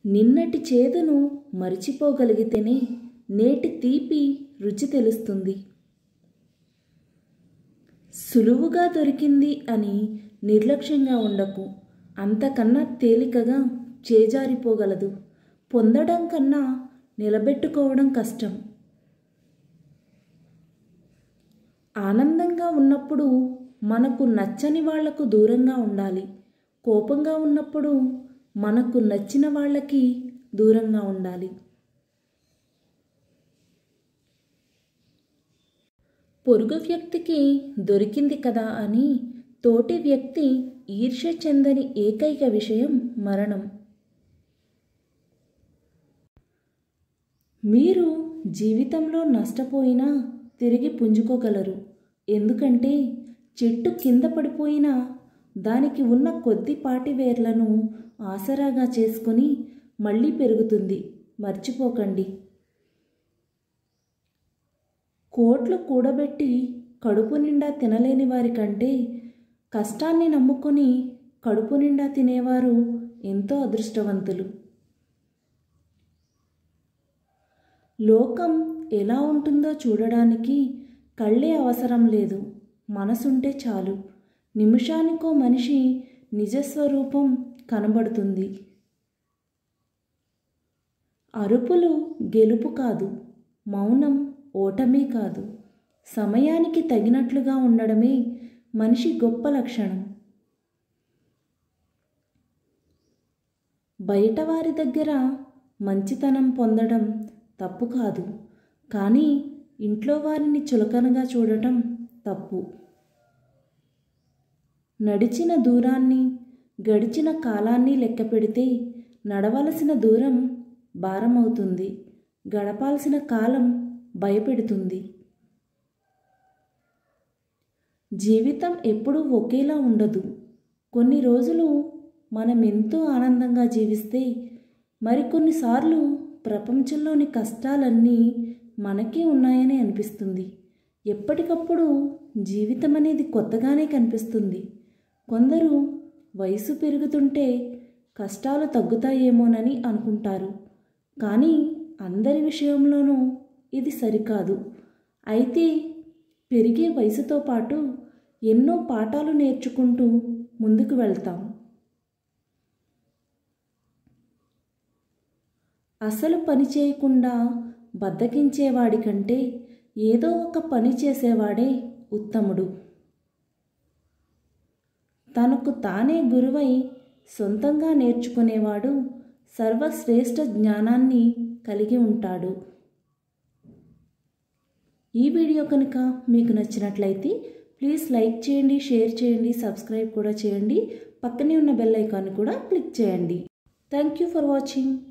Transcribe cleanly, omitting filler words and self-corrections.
నిన్నటి చేదును మరిచిపోగలిగితేనే నేటి తీపి రుచి తెలుస్తుంది. సులువుగా దొరికింది అని నిర్లక్ష్యంగా ఉండకు. అంతకన్నా తేలికగా చేజారిపోగలదు. పొందడం కన్నా నిలబెట్టుకోవడం కష్టం. ఆనందంగా ఉన్నప్పుడు మనకు నచ్చని వాళ్లకు దూరంగా ఉండాలి. కోపంగా ఉన్నప్పుడు మనకు నచ్చిన వాళ్ళకి దూరంగా ఉండాలి. పొరుగు వ్యక్తికి దొరికింది కదా అని తోటి వ్యక్తి ఈర్ష్య చెందని ఏకైక విషయం మరణం. మీరు జీవితంలో నష్టపోయినా తిరిగి పుంజుకోగలరు. ఎందుకంటే చెట్టు కింద పడిపోయినా దానికి ఉన్న కొద్దిపాటి వేర్లను ఆసరాగా చేసుకొని మళ్ళీ పెరుగుతుంది. మర్చిపోకండి. కోట్లు కూడబెట్టి కడుపు నిండా తినలేని వారి కంటే కష్టాన్ని నమ్ముకొని కడుపు నిండా తినేవారు ఎంతో అదృష్టవంతులు. లోకం ఎలా ఉంటుందో చూడడానికి కళ్ళే అవసరం లేదు, మనసుంటే చాలు. నిమిషానికో మనిషి నిజస్వరూపం కనబడుతుంది. అరుపులు గెలుపు కాదు, మౌనం ఓటమి కాదు. సమయానికి తగినట్లుగా ఉండడమే మనిషి గొప్ప లక్షణం. బయటవారి దగ్గర మంచితనం పొందడం తప్పు కాదు, కానీ ఇంట్లో వారిని చులకనగా చూడటం తప్పు. నడిచిన దూరాన్ని, గడిచిన కాలాన్ని లెక్క పెడితే నడవలసిన దూరం భారమవుతుంది, గడపాల్సిన కాలం భయపెడుతుంది. జీవితం ఎప్పుడూ ఒకేలా ఉండదు. కొన్ని రోజులు మనం ఎంతో ఆనందంగా జీవిస్తే మరికొన్నిసార్లు ప్రపంచంలోని కష్టాలన్నీ మనకే ఉన్నాయని అనిపిస్తుంది. ఎప్పటికప్పుడు జీవితం అనేది కొత్తగానే కనిపిస్తుంది. కొందరు వయసు పెరుగుతుంటే కష్టాలు తగ్గుతాయేమోనని అనుకుంటారు, కానీ అందరి విషయంలోనూ ఇది సరికాదు. అయితే పెరిగే వయసుతో పాటు ఎన్నో పాఠాలు నేర్చుకుంటూ ముందుకు వెళ్తాం. అసలు పని చేయకుండా బద్ధకించేవాడి కంటే ఏదో ఒక పని చేసేవాడే ఉత్తముడు. తనకు తానే గురువై సొంతంగా నేర్చుకునేవాడు సర్వశ్రేష్ఠ జ్ఞానాన్ని కలిగి ఉంటాడు. ఈ వీడియో కనుక మీకు నచ్చినట్లయితే ప్లీజ్ లైక్ చేయండి, షేర్ చేయండి, సబ్స్క్రైబ్ కూడా చేయండి. పక్కనే ఉన్న బెల్ ఐకాన్ కూడా క్లిక్ చేయండి. Thank you for watching.